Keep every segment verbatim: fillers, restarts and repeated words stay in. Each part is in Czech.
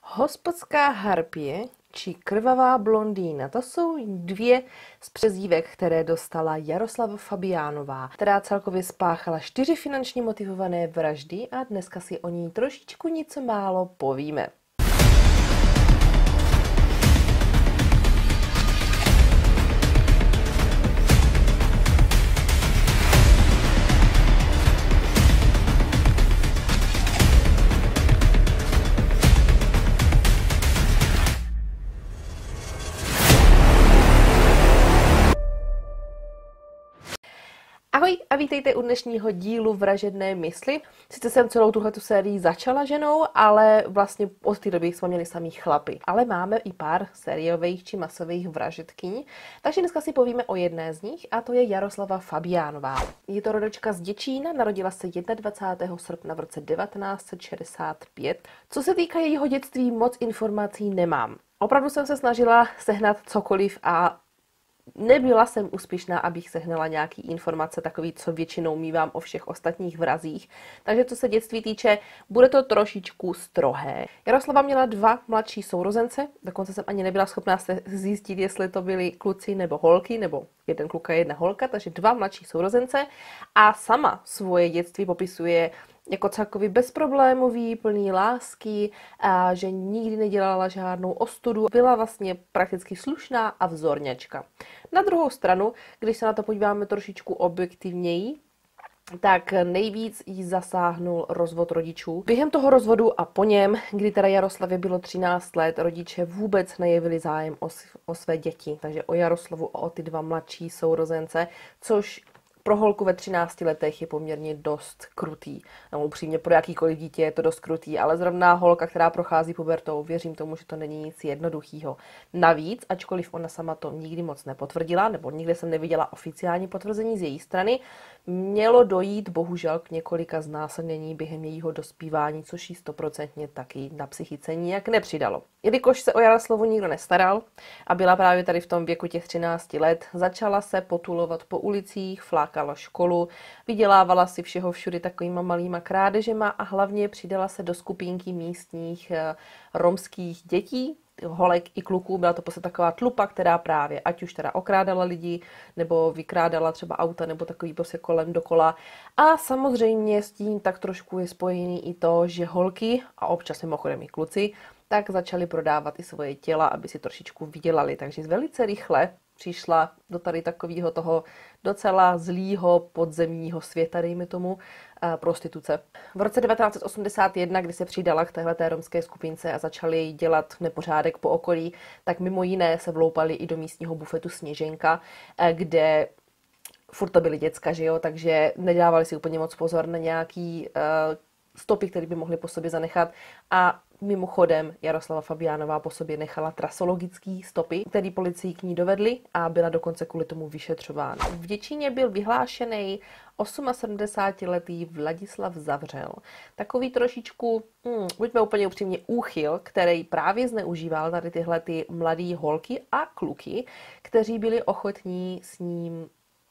Hospodská harpie či krvavá blondýna, to jsou dvě z přezdívek, které dostala Jaroslava Fabiánová, která celkově spáchala čtyři finančně motivované vraždy a dneska si o ní trošičku něco málo povíme. Ahoj a vítejte u dnešního dílu Vražedné mysli. Sice jsem celou tuhletu sérii začala ženou, ale vlastně od té doby jsme měli samý chlapy. Ale máme i pár sériových či masových vražedkyň, takže dneska si povíme o jedné z nich a to je Jaroslava Fabiánová. Je to rodačka z Děčína, narodila se dvacátého prvního srpna v roce devatenáct set šedesát pět. Co se týká jejího dětství, moc informací nemám. Opravdu jsem se snažila sehnat cokoliv a nebyla jsem úspěšná, abych sehnala nějaký informace takový, co většinou mívám o všech ostatních vrazích. Takže co se dětství týče, bude to trošičku strohé. Jaroslava měla dva mladší sourozence, dokonce jsem ani nebyla schopná se zjistit, jestli to byli kluci nebo holky, nebo jeden kluk a jedna holka, takže dva mladší sourozence. A sama svoje dětství popisuje jako celkově bezproblémový, plný lásky, a že nikdy nedělala žádnou ostudu. Byla vlastně prakticky slušná a vzorňačka. Na druhou stranu, když se na to podíváme trošičku objektivněji, tak nejvíc jí zasáhnul rozvod rodičů. Během toho rozvodu a po něm, kdy teda Jaroslavě bylo třináct let, rodiče vůbec nejevili zájem o, o své děti, takže o Jaroslavu a o ty dva mladší sourozence, což pro holku ve třinácti letech je poměrně dost krutý. No, upřímně pro jakýkoliv dítě je to dost krutý, ale zrovna holka, která prochází pubertou, věřím tomu, že to není nic jednoduchého. Navíc, ačkoliv ona sama to nikdy moc nepotvrdila, nebo nikde jsem neviděla oficiální potvrzení z její strany, mělo dojít bohužel k několika znásilnění během jejího dospívání, což jí stoprocentně taky na psychice nijak nepřidalo. Jelikož se o Jaroslavu nikdo nestaral a byla právě tady v tom věku těch třinácti let, začala se potulovat po ulicích, flákala školu, vydělávala si všeho všudy takovýma malýma krádežema a hlavně přidala se do skupinky místních eh, romských dětí, holek i kluků. Byla to prostě taková tlupa, která právě ať už teda okrádala lidi, nebo vykrádala třeba auta, nebo takový prostě kolem dokola. A samozřejmě s tím tak trošku je spojený i to, že holky, a občas mimochodem i kluci, tak začali prodávat i svoje těla, aby si trošičku vydělali. Takže velice rychle přišla do tady takového toho docela zlýho podzemního světa, dejme tomu, prostituce. V roce devatenáct set osmdesát jedna, kdy se přidala k téhleté romské skupince a začali dělat nepořádek po okolí, tak mimo jiné se vloupali i do místního bufetu Sněženka, kde furt to byly děcka, že jo, takže nedávali si úplně moc pozor na nějaký uh, stopy, které by mohly po sobě zanechat. A mimochodem Jaroslava Fabiánová po sobě nechala trasologické stopy, které policii k ní dovedly a byla dokonce kvůli tomu vyšetřována. V Děčíně byl vyhlášený sedmdesátiosemletý Vladislav Zavřel. Takový trošičku, hmm, buďme úplně upřímně, úchyl, který právě zneužíval tady tyhle ty mladé holky a kluky, kteří byli ochotní s ním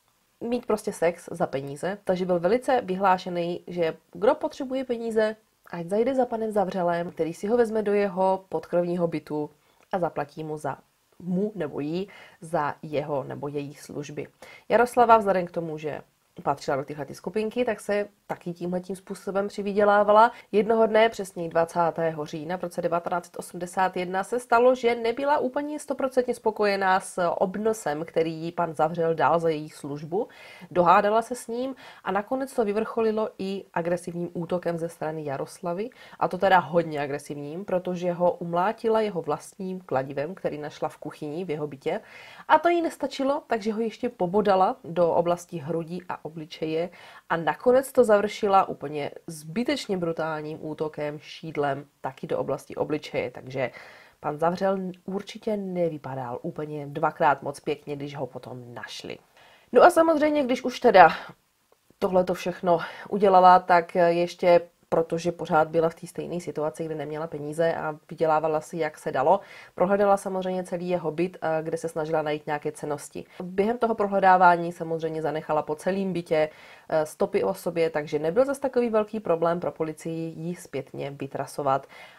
mít prostě sex za peníze. Takže byl velice vyhlášený, že kdo potřebuje peníze, ať zajde za panem Zavřelem, který si ho vezme do jeho podkrovního bytu a zaplatí mu za mu nebo jí za jeho nebo její služby. Jaroslava vzhledem k tomu, že patřila do tyhle skupinky, tak se taky tímhletím způsobem přivydělávala. Jednoho dne, přesně dvacátého října v roce devatenáct set osmdesát jedna, se stalo, že nebyla úplně stoprocentně spokojená s obnosem, který jí pan Zavřel dal za její službu. Dohádala se s ním a nakonec to vyvrcholilo i agresivním útokem ze strany Jaroslavy. A to teda hodně agresivním, protože ho umlátila jeho vlastním kladivem, který našla v kuchyni v jeho bytě. A to jí nestačilo, takže ho ještě pobodala do oblasti hrudí a obličeje a nakonec to završila úplně zbytečně brutálním útokem šídlem taky do oblasti obličeje, takže pan Zavřel určitě nevypadal úplně dvakrát moc pěkně, když ho potom našli. No a samozřejmě, když už teda tohleto všechno udělala, tak ještě protože pořád byla v té stejné situaci, kde neměla peníze a vydělávala si, jak se dalo. Prohledala samozřejmě celý jeho byt, kde se snažila najít nějaké cennosti. Během toho prohledávání samozřejmě zanechala po celém bytě stopy o sobě, takže nebyl zas takový velký problém pro policii jí zpětně vytrasovat.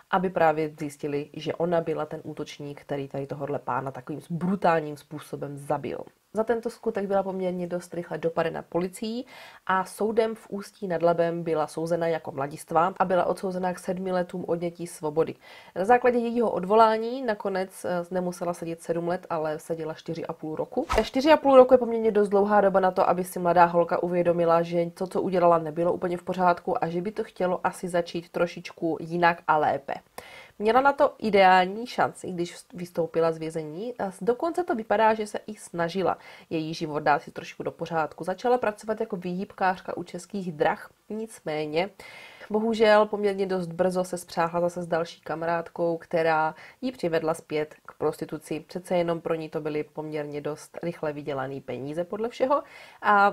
aby právě zjistili, že ona byla ten útočník, který tady tohohle pána takovým brutálním způsobem zabil. Za tento skutek byla poměrně dost rychle dopadena policií a soudem v Ústí nad Labem byla souzena jako mladistvá a byla odsouzena k sedmi letům odnětí svobody. Na základě jejího odvolání nakonec nemusela sedět sedm let, ale seděla čtyři a půl roku. Čtyři a půl roku je poměrně dost dlouhá doba na to, aby si mladá holka uvědomila, že to, co udělala, nebylo úplně v pořádku a že by to chtělo asi začít trošičku jinak a lépe. Měla na to ideální šanci, když vystoupila z vězení. A dokonce to vypadá, že se i snažila její život dát si trošku do pořádku. Začala pracovat jako výhybkářka u Českých drah, nicméně bohužel poměrně dost brzo se spřáhla zase s další kamarádkou, která ji přivedla zpět k prostituci. Přece jenom pro ní to byly poměrně dost rychle vydělané peníze podle všeho. A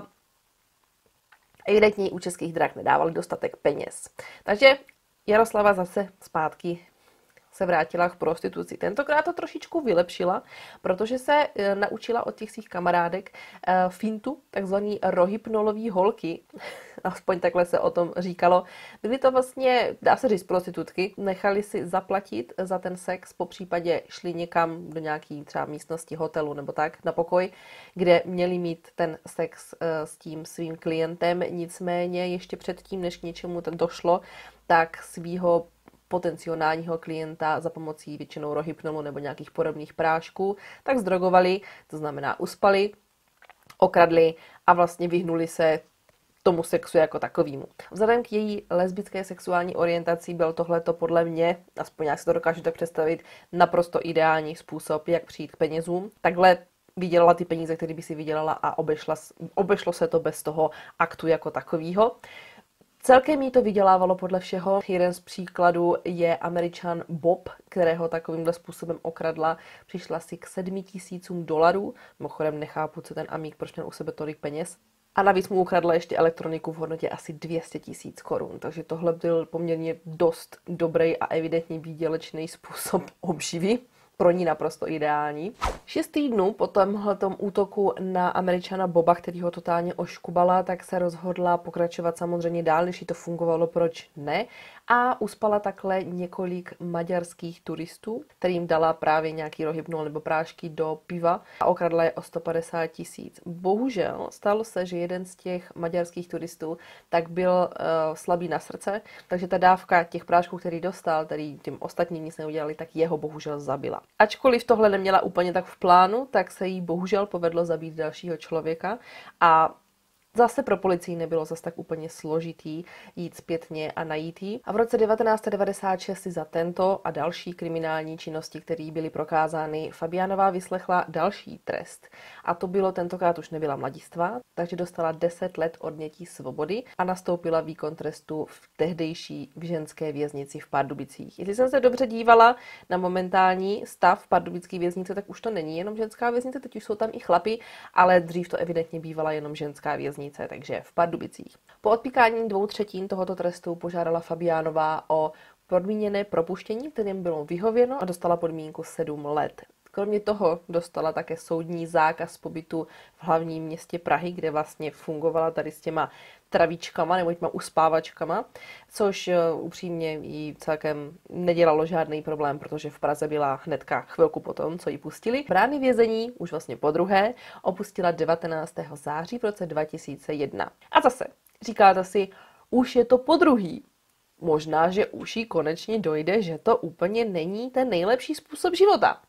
evidentně u Českých drah nedávali dostatek peněz. Takže Jaroslava zase zpátky se vrátila k prostituci. Tentokrát to trošičku vylepšila, protože se e, naučila od těch svých kamarádek e, fintu, takzvaný rohypnolový holky, aspoň takhle se o tom říkalo. Byly to vlastně, dá se říct, prostitutky, nechali si zaplatit za ten sex, po případě šli někam do nějaký třeba místnosti hotelu nebo tak na pokoj, kde měli mít ten sex e, s tím svým klientem, nicméně ještě předtím, než k něčemu ten došlo, tak svýho potenciálního klienta za pomocí většinou rohypnolu nebo nějakých podobných prášků, tak zdrogovali, to znamená uspali, okradli a vlastně vyhnuli se tomu sexu jako takovému. Vzhledem k její lesbické sexuální orientaci byl tohleto podle mě, aspoň já si to dokážu tak představit, naprosto ideální způsob, jak přijít k penězům. Takhle vydělala ty peníze, které by si vydělala a obešla, obešlo se to bez toho aktu jako takového. Celkem jí to vydělávalo podle všeho. Jeden z příkladů je Američan Bob, kterého takovýmhle způsobem okradla. Přišla si k sedmi tisícům dolarů. Mimochodem nechápu, co ten amík, proč měl u sebe tolik peněz. A navíc mu ukradla ještě elektroniku v hodnotě asi dvě stě tisíc korun. Takže tohle byl poměrně dost dobrý a evidentně výdělečný způsob obživy. Pro ní naprosto ideální. Šest týdnů po tomhletom útoku na Američana Boba, který ho totálně oškubala, tak se rozhodla pokračovat samozřejmě dál, než jí to fungovalo, proč ne. A uspala takhle několik maďarských turistů, kterým dala právě nějaký rohypnol nebo prášky do piva a okradla je o sto padesát tisíc. Bohužel stalo se, že jeden z těch maďarských turistů tak byl uh, slabý na srdce, takže ta dávka těch prášků, který dostal, který tím ostatním nic neudělali, tak jeho bohužel zabila. Ačkoliv tohle neměla úplně tak v plánu, tak se jí bohužel povedlo zabít dalšího člověka a zase pro policii nebylo zase tak úplně složitý jít zpětně a najít jí. A v roce devatenáct set devadesát šest si za tento a další kriminální činnosti, které byly prokázány, Fabiánová vyslechla další trest. A to bylo tentokrát už nebyla mladistvá, takže dostala deset let odnětí svobody a nastoupila výkon trestu v tehdejší v ženské věznici v Pardubicích. Jestli jsem se dobře dívala na momentální stav pardubické věznice, tak už to není jenom ženská věznice, teď už jsou tam i chlapi, ale dřív to evidentně bývala jenom ženská věznice. Takže v Pardubicích. Po odpíkání dvou třetin tohoto trestu požádala Fabiánová o podmíněné propuštění, kterým bylo vyhověno a dostala podmínku sedm let. Kromě toho dostala také soudní zákaz pobytu v hlavním městě Prahy, kde vlastně fungovala tady s těma travičkama nebo těma uspávačkama, což upřímně jí celkem nedělalo žádný problém, protože v Praze byla hnedka chvilku potom, co ji pustili. Brány vězení, už vlastně po druhé, opustila devatenáctého září v roce dva tisíce jedna. A zase, říkáte si, už je to po druhý. Možná, že už jí konečně dojde, že to úplně není ten nejlepší způsob života.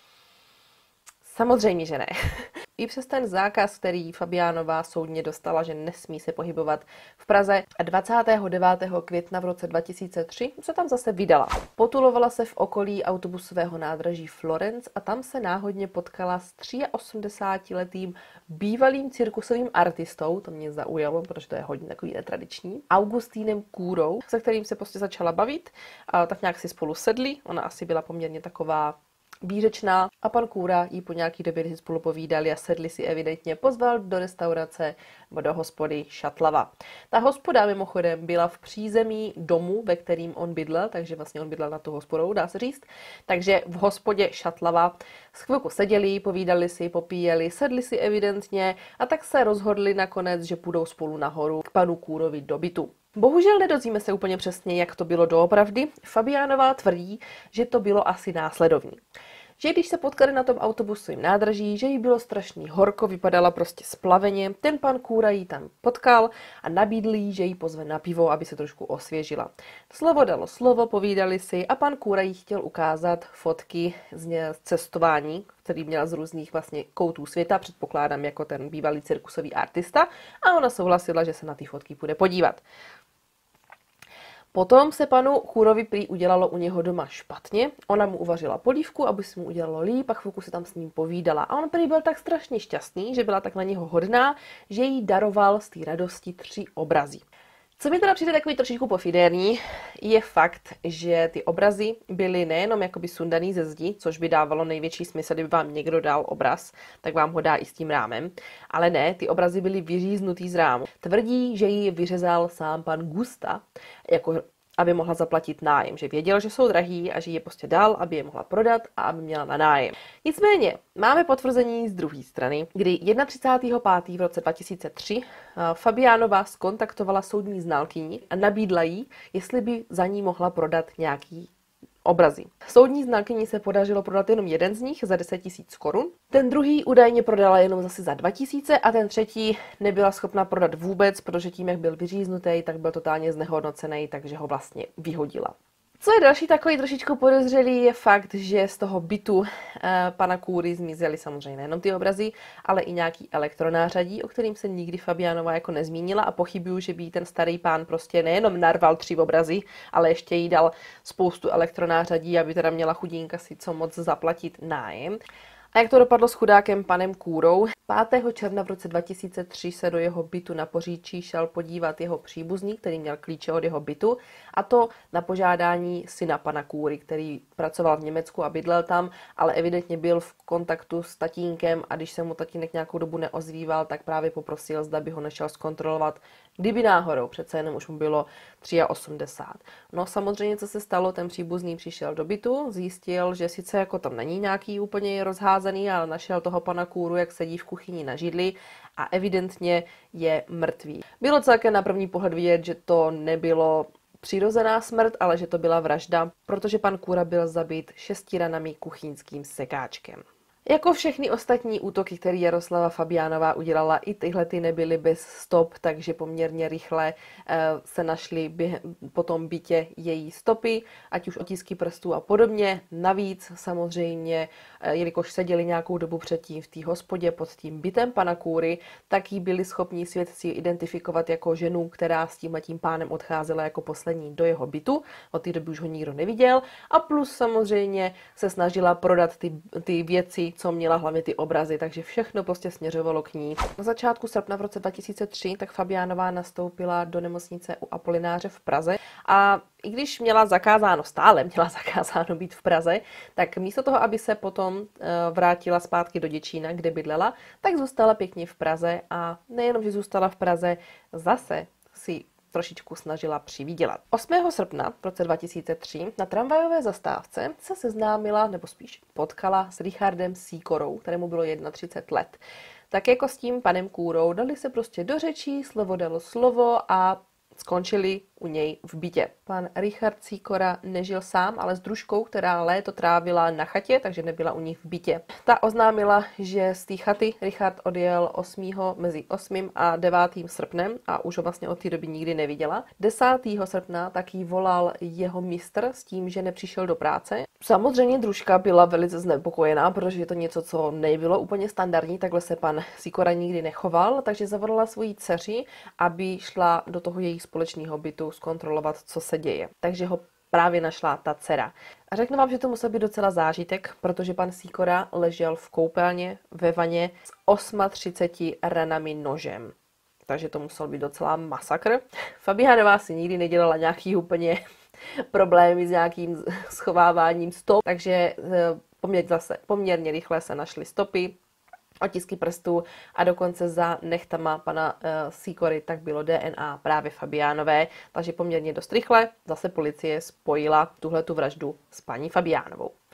Samozřejmě, že ne. I přes ten zákaz, který Fabiánová soudně dostala, že nesmí se pohybovat v Praze, a dvacátého devátého května v roce dva tisíce tři se tam zase vydala. Potulovala se v okolí autobusového nádraží Florence a tam se náhodně potkala s osmdesátiletým bývalým cirkusovým artistou, to mě zaujalo, protože to je hodně takový netradiční, Augustínem Kůrou, se kterým se prostě začala bavit a tak nějak si spolu sedli. Ona asi byla poměrně taková výřečná a pan Kůra jí po nějaký době, kdy spolu povídali a sedli si, evidentně pozval do restaurace nebo do hospody Šatlava. Ta hospoda mimochodem byla v přízemí domu, ve kterým on bydlel, takže vlastně on bydlel na tu hospodou, dá se říct. Takže v hospodě Šatlava s chvilku seděli, povídali si, popíjeli, sedli si evidentně a tak se rozhodli nakonec, že půjdou spolu nahoru k panu Kůrovi do bytu. Bohužel nedozvíme se úplně přesně, jak to bylo doopravdy. Fabiánová tvrdí, že to bylo asi následovní. Že když se potkali na tom autobusovém nádraží, že jí bylo strašně horko, vypadala prostě splaveně, ten pan Kůra jí tam potkal a nabídl jí, že jí pozve na pivo, aby se trošku osvěžila. Slovo dalo slovo, povídali si a pan Kůra jí chtěl ukázat fotky z cestování, který měla z různých vlastně koutů světa, předpokládám jako ten bývalý cirkusový artista, a ona souhlasila, že se na ty fotky půjde podívat. Potom se panu Kůrovi prý udělalo u něho doma špatně, ona mu uvařila polívku, aby si mu udělalo líp a chvilku se tam s ním povídala. A on prý byl tak strašně šťastný, že byla tak na něho hodná, že jí daroval z té radosti tři obrazy. Co mi teda přijde takový trošičku pofidérní, je fakt, že ty obrazy byly nejenom jakoby sundaný ze zdi, což by dávalo největší smysl, kdyby vám někdo dal obraz, tak vám ho dá i s tím rámem, ale ne, ty obrazy byly vyříznutý z rámu. Tvrdí, že ji vyřezal sám pan Gusta, jako aby mohla zaplatit nájem, že věděl, že jsou drahý a že je prostě dal, aby je mohla prodat a aby měla na nájem. Nicméně, máme potvrzení z druhé strany, kdy třicátého pátého v roce dva tisíce tři Fabiánová skontaktovala soudní znalkyni a nabídla jí, jestli by za ní mohla prodat nějaký obrazy. Soudní znalkyni se podařilo prodat jenom jeden z nich za deset tisíc korun. Ten druhý údajně prodala jenom zase za dva tisíce a ten třetí nebyla schopna prodat vůbec, protože tím, jak byl vyříznutý, tak byl totálně znehodnocený, takže ho vlastně vyhodila. Co je další takový trošičku podezřelý, je fakt, že z toho bytu e, pana Kůry zmizely samozřejmě nejenom ty obrazy, ale i nějaký elektronářadí, o kterým se nikdy Fabiánová jako nezmínila a pochybuju, že by jí ten starý pán prostě nejenom narval tři obrazy, ale ještě jí dal spoustu elektronářadí, aby teda měla chudinka si co moc zaplatit nájem. A jak to dopadlo s chudákem panem Kůrou? pátého června v roce dva tisíce tři se do jeho bytu na Poříčí šel podívat jeho příbuzný, který měl klíče od jeho bytu, a to na požádání syna pana Kůry, který pracoval v Německu a bydlel tam, ale evidentně byl v kontaktu s tatínkem a když se mu tatínek nějakou dobu neozýval, tak právě poprosil, zda by ho nešel zkontrolovat, kdyby náhodou, přece jenom už mu bylo osmdesát tři. No samozřejmě, co se stalo, ten příbuzný přišel do bytu, zjistil, že sice jako tam není nějaký úplně rozházený, ale našel toho pana Kůru, jak sedí v kuchyni na židli a evidentně je mrtvý. Bylo celkem na první pohled vidět, že to nebylo přirozená smrt, ale že to byla vražda, protože pan Kůra byl zabit šesti ranami kuchyňským sekáčkem. Jako všechny ostatní útoky, které Jaroslava Fabiánová udělala, i tyhle ty nebyly bez stop, takže poměrně rychle se našly po tom bytě její stopy, ať už otisky prstů a podobně. Navíc samozřejmě, jelikož seděli nějakou dobu předtím v té hospodě pod tím bytem pana Kůry, tak jí byli schopni svědci identifikovat jako ženu, která s tím a tím pánem odcházela jako poslední do jeho bytu. Od té doby už ho nikdo neviděl. A plus samozřejmě se snažila prodat ty, ty věci, co měla, hlavně ty obrazy, takže všechno prostě směřovalo k ní. Na začátku srpna v roce dva tisíce tři tak Fabiánová nastoupila do nemocnice u Apolináře v Praze a i když měla zakázáno, stále měla zakázáno být v Praze, tak místo toho, aby se potom vrátila zpátky do Děčína, kde bydlela, tak zůstala pěkně v Praze a nejenom, že zůstala v Praze, zase si trošičku snažila přivydělat. osmého srpna v roce dva tisíce tři na tramvajové zastávce se seznámila, nebo spíš potkala s Richardem Sikorou, kterému bylo třicet jedna let. Tak jako s tím panem Kůrou dali se prostě do řečí, slovo dalo slovo a skončili u něj v bytě. Pan Richard Sikora nežil sám, ale s družkou, která léto trávila na chatě, takže nebyla u nich v bytě. Ta oznámila, že z té chaty Richard odjel osmého mezi osmým a devátým srpnem a už ho vlastně od té doby nikdy neviděla. desátého srpna taky volal jeho mistr s tím, že nepřišel do práce. Samozřejmě družka byla velice znepokojená, protože je to něco, co nebylo úplně standardní, takhle se pan Sikora nikdy nechoval, takže zavolala svoji dceři, aby šla do toho jejich společného bytu zkontrolovat, co se děje. Takže ho právě našla ta dcera. A řeknu vám, že to musel být docela zážitek, protože pan Sikora ležel v koupelně ve vaně s třiceti osmi ranami nožem. Takže to musel být docela masakr. Fabiánová si nikdy nedělala nějaký úplně problémy s nějakým schováváním stop, takže poměrně, zase, poměrně rychle se našly stopy, otisky prstů a dokonce za nechtama pana uh, Sikory tak bylo D N A právě Fabiánové, takže poměrně dost rychle zase policie spojila tuhletu vraždu s paní Fabiánovou.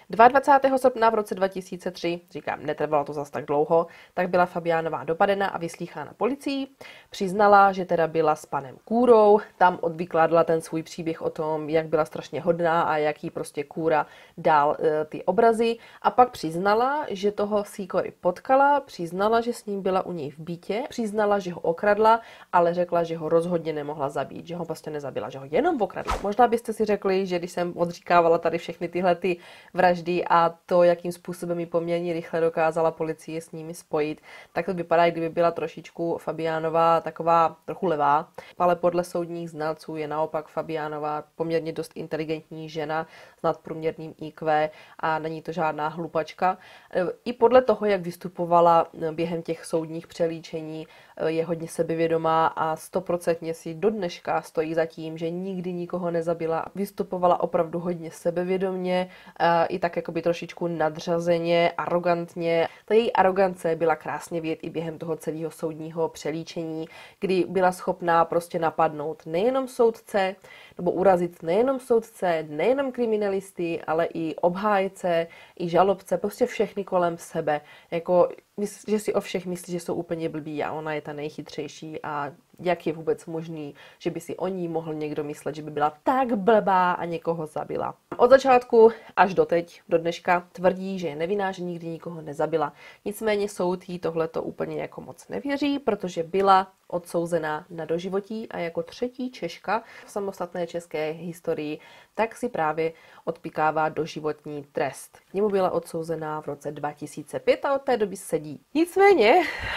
dvacátého druhého srpna v roce dva tisíce tři, říkám, netrvalo to zas tak dlouho, tak byla Fabiánová dopadena a vyslýchána policií. Přiznala, že teda byla s panem Kůrou, tam odvykládala ten svůj příběh o tom, jak byla strašně hodná a jaký prostě Kůra dal e, ty obrazy. A pak přiznala, že toho Sikory potkala, přiznala, že s ním byla u něj v bytě, přiznala, že ho okradla, ale řekla, že ho rozhodně nemohla zabít, že ho prostě nezabila, že ho jenom okradla. Možná byste si řekli, že když jsem odříkávala tady všechny tyhle ty vraždy a to, jakým způsobem ji poměrně rychle dokázala policie s nimi spojit, tak to vypadá, kdyby byla trošičku Fabiánová taková trochu levá, ale podle soudních znalců je naopak Fabiánová poměrně dost inteligentní žena s nadprůměrným í kvé a není to žádná hlupačka. I podle toho, jak vystupovala během těch soudních přelíčení, je hodně sebevědomá a stoprocentně si do dneška stojí za tím, že nikdy nikoho nezabila. Vystupovala opravdu hodně sebevědomně, i tak jakoby trošičku nadřazeně, arrogantně. Ta její arogance byla krásně vidět i během toho celého soudního přelíčení, kdy byla schopná prostě napadnout nejenom soudce, nebo urazit nejenom soudce, nejenom kriminalisty, ale i obhájce, i žalobce, prostě všechny kolem sebe. Jako, že si o všech myslí, že jsou úplně blbí a ona je ta nejchytřejší a jak je vůbec možný, že by si o ní mohl někdo myslet, že by byla tak blbá a někoho zabila. Od začátku až do teď, do dneška, tvrdí, že je nevinná, že nikdy nikoho nezabila. Nicméně soud jí tohleto úplně jako moc nevěří, protože byla odsouzená na doživotí a jako třetí Češka v samostatné české historii, tak si právě odpikává doživotní trest. K němu byla odsouzená v roce dva tisíce pět a od té doby sedí. Nicméně,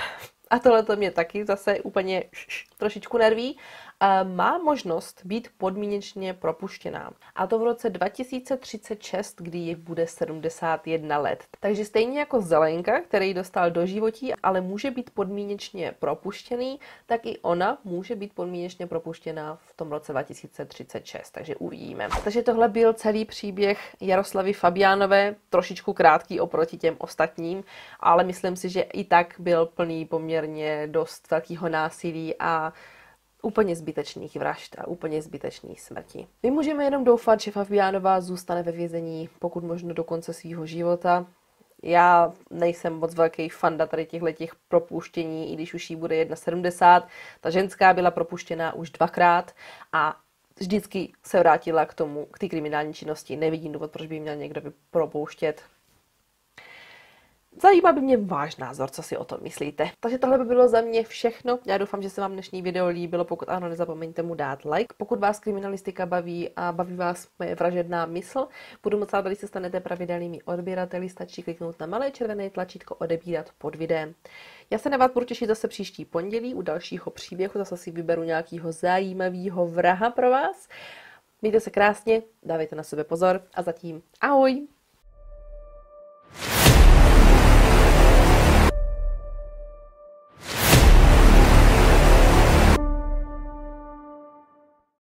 a tohle to mě taky zase úplně trošičku nerví, má možnost být podmínečně propuštěná. A to v roce dva tisíce třicet šest, kdy jí bude sedmdesát jedna let. Takže stejně jako Zelenka, který dostal doživotí, ale může být podmínečně propuštěný, tak i ona může být podmínečně propuštěná v tom roce dva tisíce třicet šest. Takže uvidíme. Takže tohle byl celý příběh Jaroslavy Fabiánové, trošičku krátký oproti těm ostatním, ale myslím si, že i tak byl plný poměrně dost velkého násilí a úplně zbytečných vražd a úplně zbytečných smrti. My můžeme jenom doufat, že Fabiánová zůstane ve vězení pokud možno do konce svého života. Já nejsem moc velký fanda tady těchto propuštění, i když už jí bude sedmdesát jedna. Ta ženská byla propuštěná už dvakrát a vždycky se vrátila k tomu, k té kriminální činnosti. Nevidím důvod, proč by ji měl někdo propouštět. Zajímá by mě váš názor, co si o tom myslíte. Takže tohle by bylo za mě všechno. Já doufám, že se vám dnešní video líbilo. Pokud ano, nezapomeňte mu dát like. Pokud vás kriminalistika baví a baví vás moje vražedná mysl, budu moc ráda, když se stanete pravidelnými odběrateli. Stačí kliknout na malé červené tlačítko odebírat pod videem. Já se na vás budu těšit zase příští pondělí u dalšího příběhu. Zase si vyberu nějakého zajímavého vraha pro vás. Mějte se krásně, dávejte na sebe pozor a zatím ahoj!